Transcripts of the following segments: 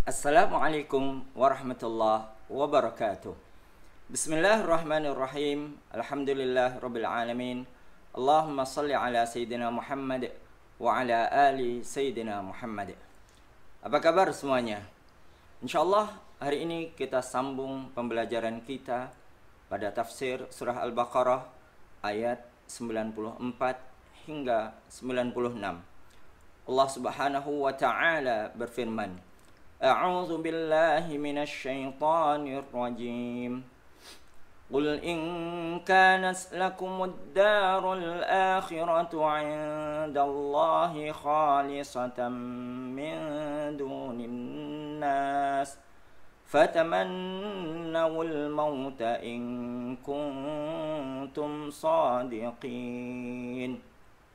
Assalamualaikum warahmatullahi wabarakatuh. Bismillahirrahmanirrahim. Alhamdulillah rabbil alamin. Allahumma salli ala Sayyidina Muhammad wa ala ali Sayyidina Muhammad. Apa kabar semuanya? InsyaAllah hari ini kita sambung pembelajaran kita pada tafsir surah Al-Baqarah ayat 94 hingga 96. Allah Subhanahu wa taala berfirman, A'udzu billahi minasy syaithanir rajim. Qul in kanat lakumud darul akhiratu 'indallahi khalisatan min dunin nas fatamannawul mauta in kuntum shadiqin.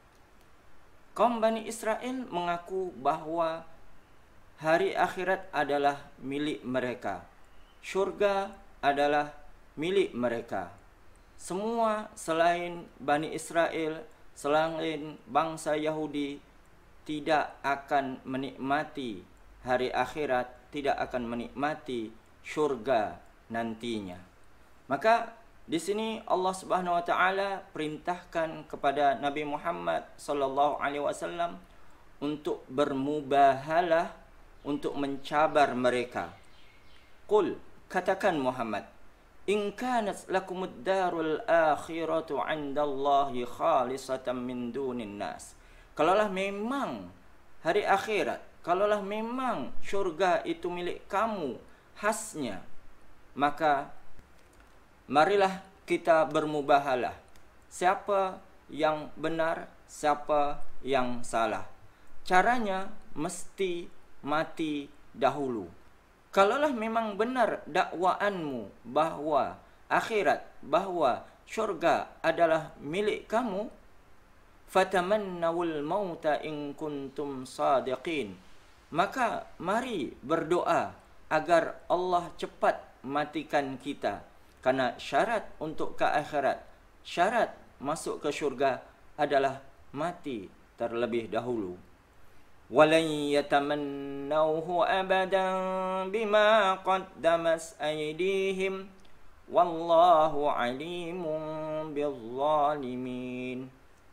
Kaum Bani Israel mengaku bahwa hari akhirat adalah milik mereka. Syurga adalah milik mereka. Semua selain Bani Israel, selain bangsa Yahudi, tidak akan menikmati hari akhirat, tidak akan menikmati syurga nantinya. Maka di sini Allah Subhanahu wa taala perintahkan kepada Nabi Muhammad sallallahu alaihi wasallam untuk bermubahalah, untuk mencabar mereka. Qul, katakan Muhammad, in kanat lakumud darul akhiratu 'indallahi khalisatan min dunin nas. Kalaulah memang hari akhirat, kalaulah memang syurga itu milik kamu khasnya, maka marilah kita bermubahalah. Siapa yang benar, siapa yang salah. Caranya mesti mati dahulu. Kalaulah memang benar dakwaanmu bahwa akhirat, bahwa syurga adalah milik kamu, fatamannawul mauta in kuntum sadiqin. Maka mari berdoa agar Allah cepat matikan kita. Karena syarat untuk ke akhirat, syarat masuk ke syurga adalah mati terlebih dahulu. Walan yatamannawhu abadan bima qaddamas aydihim wallahu alimun bizzalimin.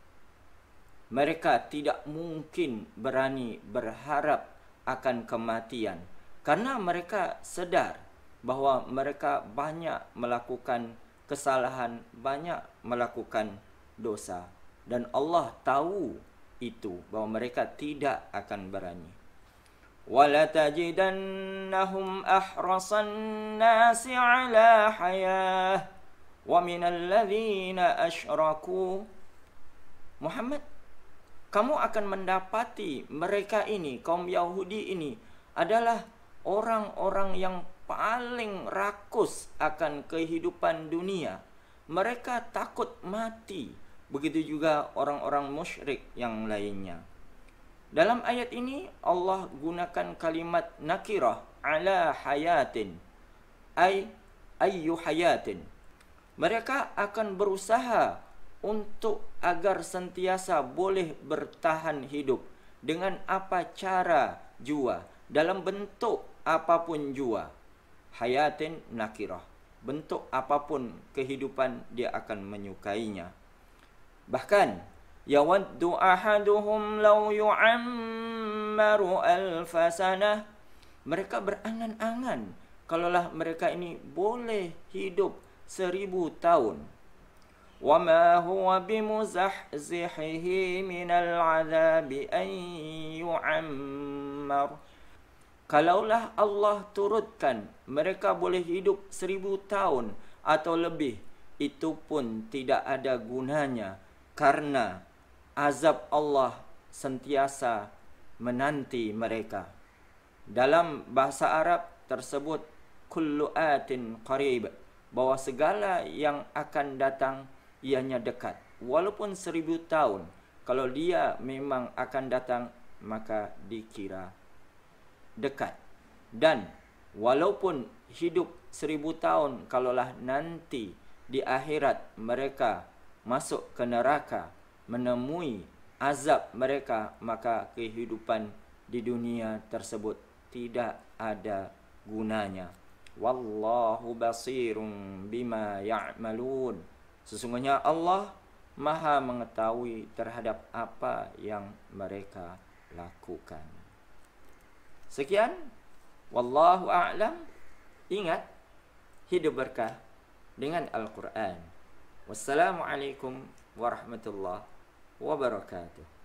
Mereka tidak mungkin berani berharap akan kematian karena mereka sedar bahwa mereka banyak melakukan kesalahan, banyak melakukan dosa. Dan Allah tahu itu, bahwa mereka tidak akan berani. وَلَتَجِدَنَّهُمْ أَحْرَصَ النَّاسِ عَلَى حَيَاةٍ وَمِنَ الَّذِينَ أَشْرَكُوا. Muhammad, kamu akan mendapati mereka ini, kaum Yahudi ini, adalah orang-orang yang paling rakus akan kehidupan dunia. Mereka takut mati. Begitu juga orang-orang musyrik yang lainnya. Dalam ayat ini Allah gunakan kalimat nakirah ala hayatin. Ayyu hayatin. Mereka akan berusaha untuk agar sentiasa boleh bertahan hidup dengan apa cara jua, dalam bentuk apapun jua. Hayatin nakirah, bentuk apapun kehidupan dia akan menyukainya. Bahkan yawaddu ahaduhum law yu'ammaru alfa sanah. Mereka berangan-angan kalaulah mereka ini boleh hidup 1000 tahun. Wa ma huwa bimuzahzihihi minal 'adzabi an yu'ammar. Kalaulah Allah turutkan mereka boleh hidup 1000 tahun atau lebih, itu pun tidak ada gunanya, karena azab Allah sentiasa menanti mereka. Dalam bahasa Arab tersebut kullu atin qarib, bahwa segala yang akan datang ianya dekat. Walaupun 1000 tahun, kalau dia memang akan datang, maka dikira dekat. Dan walaupun hidup 1000 tahun, kalaulah nanti di akhirat mereka masuk ke neraka, menemui azab mereka, maka kehidupan di dunia tersebut tidak ada gunanya. Wallahu basirun bima ya'malun. Sesungguhnya Allah Maha mengetahui terhadap apa yang mereka lakukan. Sekian, wallahu a'lam. Ingat, hidup berkah dengan Al-Quran. Wassalamualaikum warahmatullahi wabarakatuh.